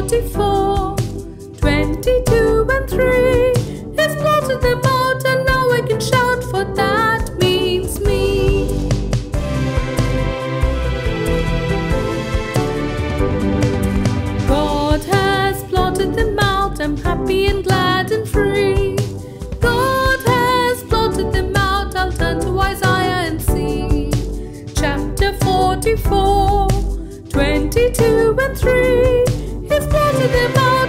44, 22 and 3. He's plotted them out and now I can shout, for that means me. God has plotted them out, I'm happy and glad and free. God has plotted them out, I'll turn to Isaiah and see. Chapter 44, 22 and 3. He's plotted them out.